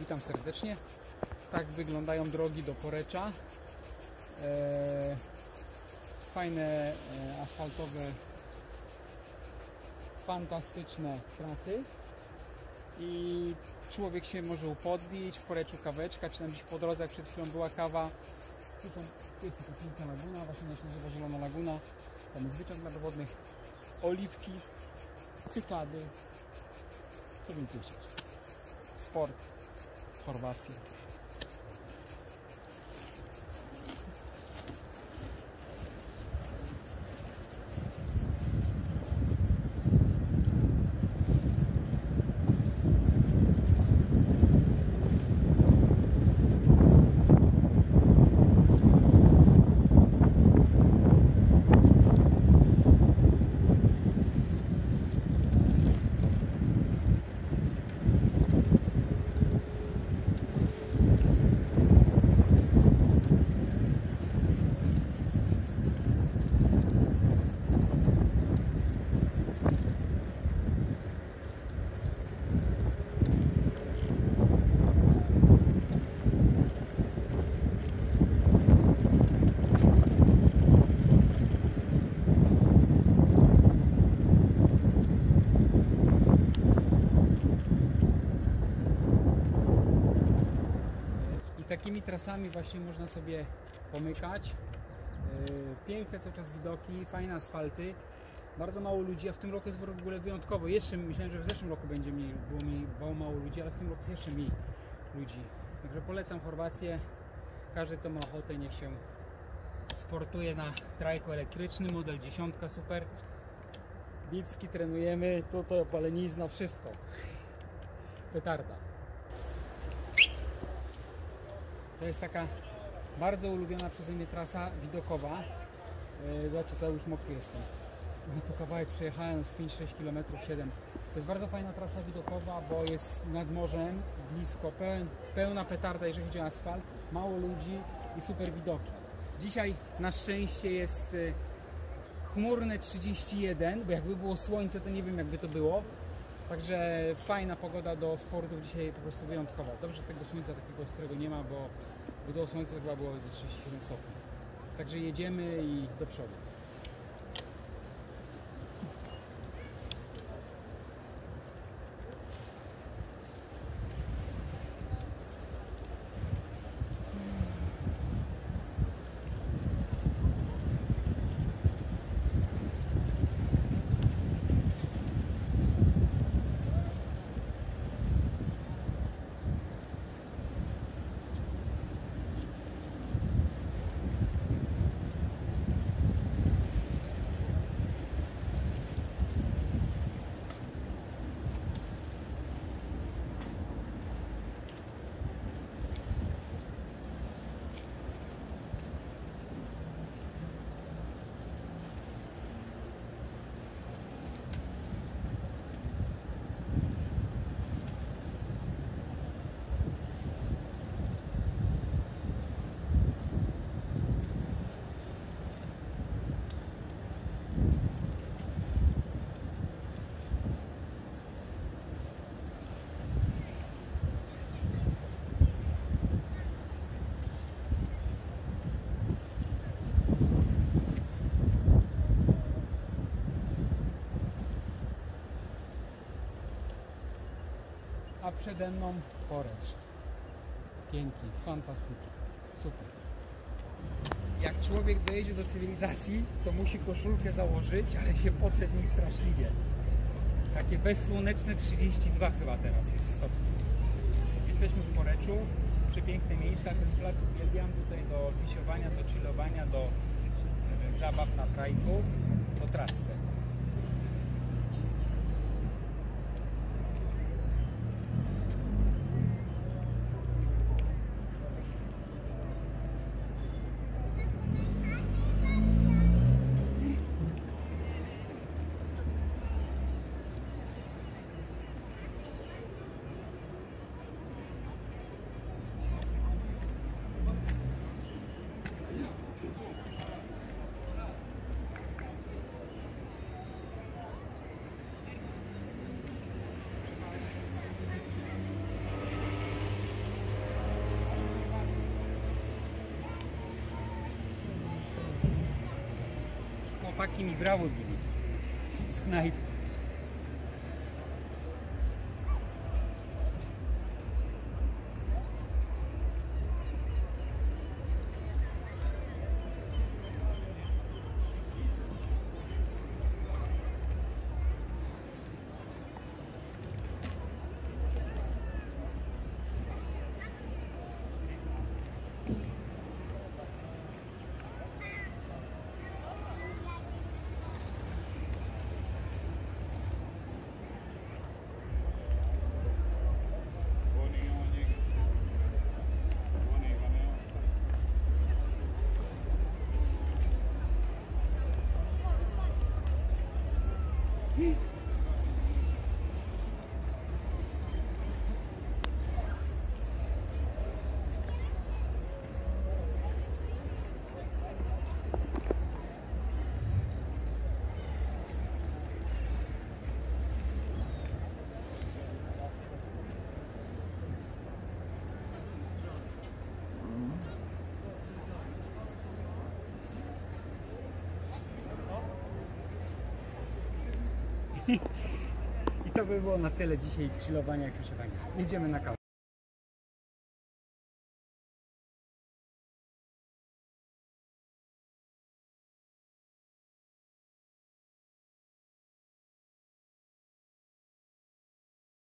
Witam serdecznie. Tak wyglądają drogi do Porecza. Fajne, asfaltowe, fantastyczne trasy. I człowiek się może upodlić, w Poreczu kaweczka, czy tam gdzieś po drodze, jak przed chwilą była kawa. Tu jest taka piękna laguna, właśnie się nazywa Zielona Laguna. Tam jest wyciąg dla wodnych, oliwki, cykady. Co więcej chcieć? Sport w Chorwacji. Takimi trasami właśnie można sobie pomykać. Piękne cały czas widoki, fajne asfalty, bardzo mało ludzi, a w tym roku jest w ogóle wyjątkowo. Jeszcze myślałem, że w zeszłym roku będzie było mało ludzi, ale w tym roku jest jeszcze mniej ludzi. Także polecam Chorwację. Każdy, kto ma ochotę, niech się sportuje na trajku elektrycznym, model 10, super. Bicki trenujemy, tutaj opalenizna, wszystko. Petarda. To jest taka bardzo ulubiona przeze mnie trasa widokowa. Zobaczcie, cały już mokry jestem. No to kawałek przejechałem z 5-6 km, 7. To jest bardzo fajna trasa widokowa, bo jest nad morzem, blisko, pełna petarda, jeżeli chodzi o asfalt, mało ludzi i super widoki. Dzisiaj na szczęście jest chmurne 31, bo jakby było słońce, to nie wiem, jakby to było. Także fajna pogoda do sportów dzisiaj, po prostu wyjątkowa. Dobrze, że tego słońca takiego ostrego nie ma, bo do słońca to chyba było ze 37 stopni. Także jedziemy i do przodu. A przede mną Porecz. Pięknie, fantastycznie, super. Jak człowiek dojdzie do cywilizacji, to musi koszulkę założyć, ale się poce w nich straszliwie. Takie bezsłoneczne 32 chyba teraz jest stopni. Jesteśmy w Poreczu, przepiękne miejsca, ten plac uwielbiam, tutaj do fisiowania, do chillowania, do zabaw na trajku, po trasce. wszystkimi, brawo Billy z knajpy. I to by było na tyle dzisiaj chillowania i fiszowania. Jedziemy na kawę.